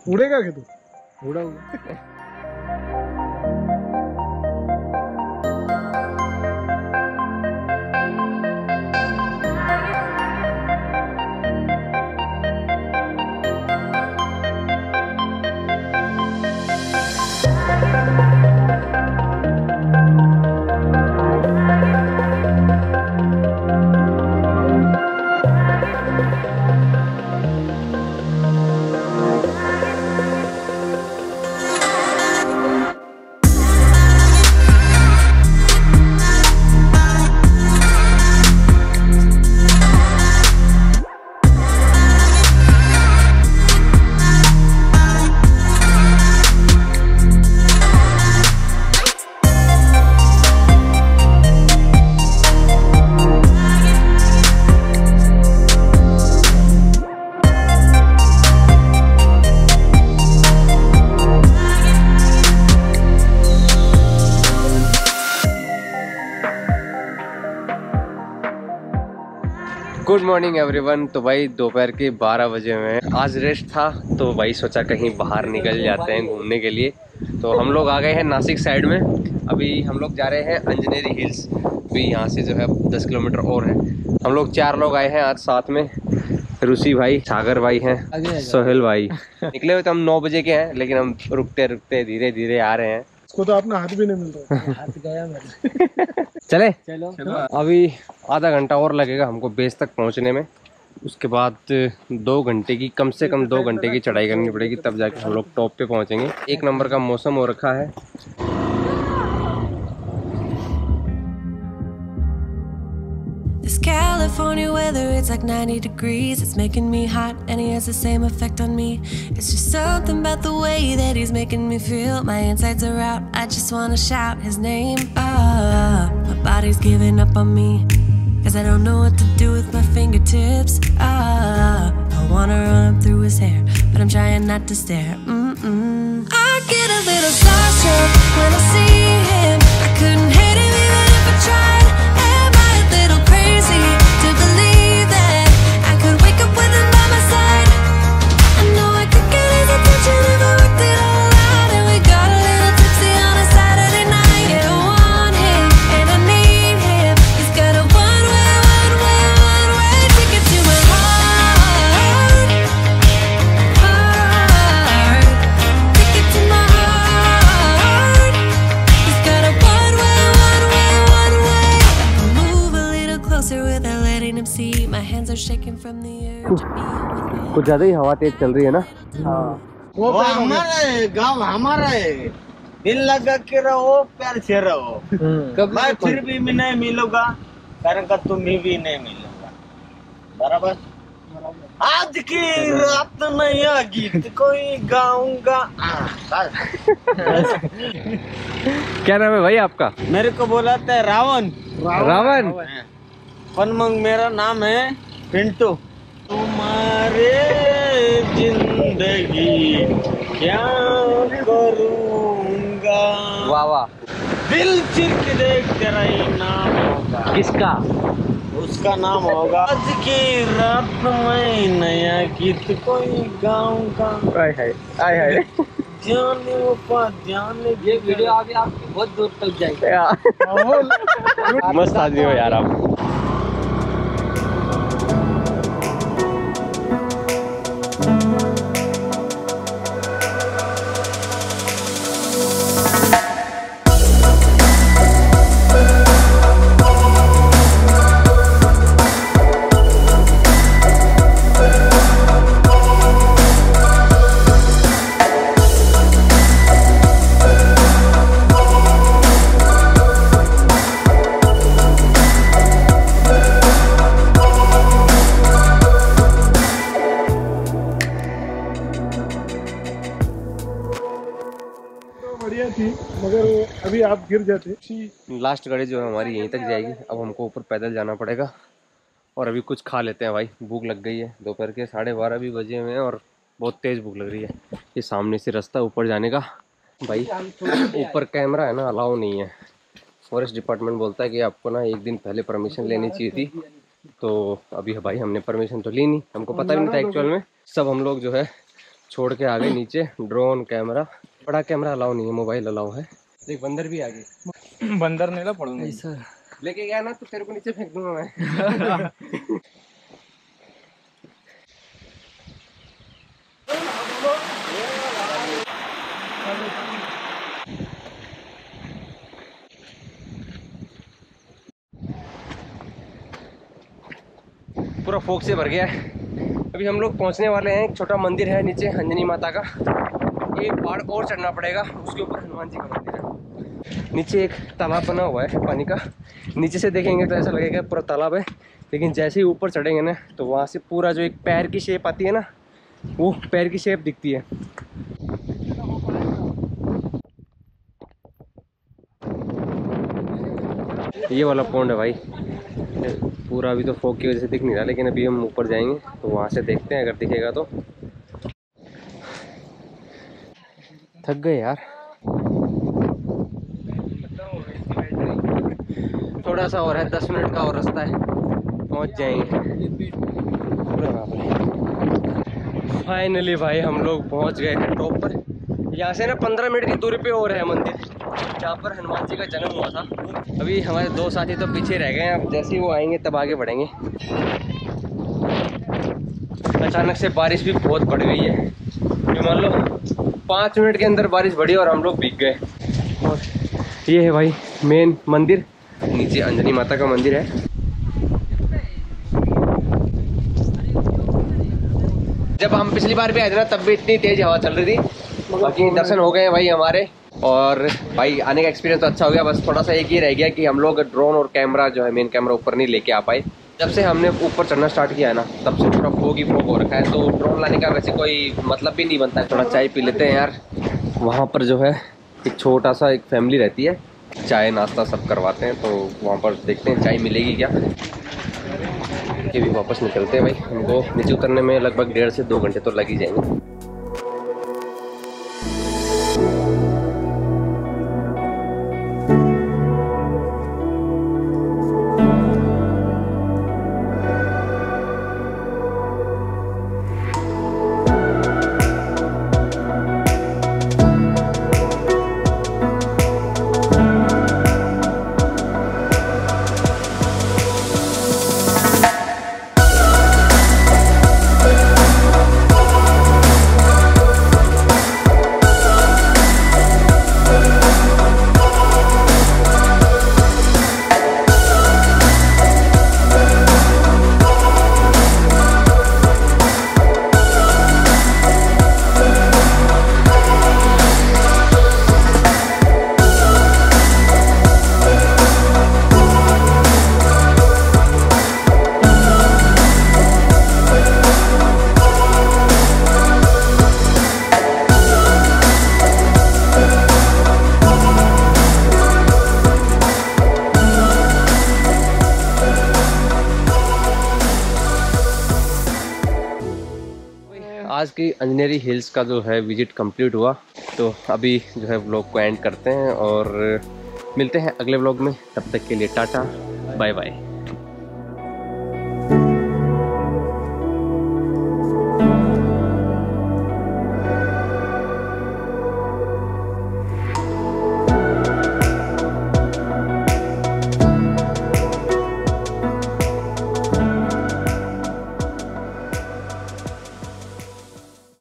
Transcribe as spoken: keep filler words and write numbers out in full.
उड़ेगा क्या तू? उड़ा उड़ा। Good morning everyone. तो भाई दोपहर के बारह बजे हुए हैं। आज रेस्ट था तो भाई सोचा कहीं बाहर निकल जाते हैं घूमने के लिए। तो हम लोग आ गए हैं नासिक साइड में। अभी हम लोग जा रहे हैं अंजनेरी हिल्स। अभी यहाँ से जो है दस किलोमीटर और है। हम लोग चार लोग आए हैं आज साथ में। ऋषि भाई, सागर भाई हैं, सोहेल भाई। निकले हुए तो हम नौ बजे के हैं, लेकिन हम रुकते रुकते धीरे धीरे आ रहे हैं। उसको तो अपना हाथ भी नहीं मिल रहा। हाथ गया मेरा। चले चलो, अभी आधा घंटा और लगेगा हमको बेस तक पहुंचने में। उसके बाद दो घंटे की कम से कम दो घंटे की चढ़ाई करनी पड़ेगी, तब जाके हम लोग टॉप पे पहुंचेंगे। एक नंबर का मौसम हो रखा है। This California weather, it's like ninety degrees. It's making me hot and he has the same effect on me. It's just something about the way that he's making me feel. My insides are out, I just wanna shout his name. Ah, my body's giving up on me, cause I don't know what to do with my fingertips. Ah, I wanna run through his hair, but I'm trying not to stare. Mm-mm. I get a little starstruck when I see him. I couldn't hate him even if I tried. Am I a little crazy to believe that I could wake up with him by my side? I know I could get his attention if I worked it all out. And we got a little tipsy on a Saturday night. Yeah, I want him and I need him. He's got a one-way, one-way, one-way ticket to my heart. Heart. Ticket to my heart. He's got a one-way, one-way, one-way. I move a little closer without letting him see. My hands are shaking from the urge to be with him. कुछ ज्यादा ही हवा तेज चल रही है ना। वो वो हमारा है, गाँव हमारा है। दिल लगा के रहो, प्यार से रहो। मैं फिर भी मैं नहीं मिलूंगा, कारण का तुम भी नहीं मिलूंगा। बराबर। आज की रात नया गीत कोई गाऊंगा। क्या नाम है भाई आपका? मेरे को बोला था रावण। रावण। पर मंग मेरा नाम है पिंटू। तुम्हारे जिंदगी क्या करूंगा। वाह वाह। दिल चिर के देख तेरा ही नाम होगा। किसका? उसका नाम होगा। आज की रात में नया गीत कोई गाऊंगा। आय हाय आय हाय। जाने वो पा जाने। ये वीडियो अभी आपकी बहुत दूर तक जाएगी। मस्त आदमी हो यार आप। बढ़िया थी, मगर अभी आप गिर जाते। लास्ट गाड़ी जो है हमारी यहीं तक जाएगी। अब हमको ऊपर पैदल जाना पड़ेगा और अभी कुछ खा लेते हैं भाई। भूख लग गई है। दोपहर के साढ़े बारह भी बजे हुए हैं और बहुत तेज़ भूख लग रही है। ये सामने से रास्ता ऊपर जाने का भाई। ऊपर कैमरा है ना, अलाउ नहीं है। फॉरेस्ट डिपार्टमेंट बोलता है कि आपको ना एक दिन पहले परमिशन लेनी चाहिए थी। तो अभी भाई हमने परमिशन तो ली नहीं, हमको पता भी नहीं था एक्चुअल में। सब हम लोग जो है छोड़ के आ गए नीचे। ड्रोन कैमरा, बड़ा कैमरा अलाउ नहीं है, मोबाइल अलाउ है। देख बंदर भी आ गए। बंदर नहीं ला पड़ूंगा सर लेके गया ना तो तेरे को नीचे फेंक दूंगा मैं। पूरा फोक से भर गया है। अभी हम लोग पहुंचने वाले हैं। एक छोटा मंदिर है नीचे अंजनी माता का, एक पहाड़ और चढ़ना पड़ेगा, उसके ऊपर हनुमान जी का मंदिर है। नीचे एक तालाब बना हुआ है पानी का, नीचे से देखेंगे तो ऐसा लगेगा पूरा तालाब है, लेकिन जैसे ही ऊपर चढ़ेंगे ना तो वहाँ से पूरा जो एक पैर की शेप आती है ना, वो पैर की शेप दिखती है। ये वाला पॉन्ड है भाई, पूरा अभी तो फॉग की वजह से दिख नहीं रहा, लेकिन अभी हम ऊपर जाएंगे तो वहाँ से देखते हैं, अगर दिखेगा तो। थक गए यार, थोड़ा सा और है, दस मिनट का और रास्ता है, पहुँच जाएंगे। फाइनली भाई हम लोग पहुँच गए हैं टॉप पर। यहाँ से ना पंद्रह मिनट की दूरी पे और है मंदिर जहाँ पर हनुमान जी का जन्म हुआ था। अभी हमारे दो साथी तो पीछे रह गए हैं, अब जैसे ही वो आएंगे तब आगे बढ़ेंगे। अचानक से बारिश भी बहुत बढ़ गई है, जो मान लो पाँच मिनट के अंदर बारिश बढ़ी और हम लोग भीग गए। और ये है भाई मेन मंदिर, नीचे अंजनी माता का मंदिर है। जब हम पिछली बार भी आए थे ना तब भी इतनी तेज हवा चल रही थी। बाकी दर्शन हो गए हैं भाई हमारे, और भाई आने का एक्सपीरियंस तो अच्छा हो गया। बस थोड़ा सा एक ही रह गया कि हम लोग ड्रोन और कैमरा जो है मेन कैमरा ऊपर नहीं लेके आ पाए। जब से हमने ऊपर चढ़ना स्टार्ट किया है ना तब से थोड़ा फोग ही फोग हो रखा है, तो ड्रोन लाने का वैसे कोई मतलब भी नहीं बनता है। थोड़ा चाय पी लेते हैं यार। वहाँ पर जो है एक छोटा सा एक फैमिली रहती है, चाय नाश्ता सब करवाते हैं, तो वहाँ पर देखते हैं चाय मिलेगी क्या। ये भी वापस निकलते हैं भाई, हमको नीचे उतरने में लगभग डेढ़ से दो घंटे तो लग ही जाएंगे। आज की अंजनेरी हिल्स का जो है विजिट कंप्लीट हुआ, तो अभी जो है व्लॉग को एंड करते हैं और मिलते हैं अगले व्लॉग में। तब तक के लिए टाटा बाय बाय।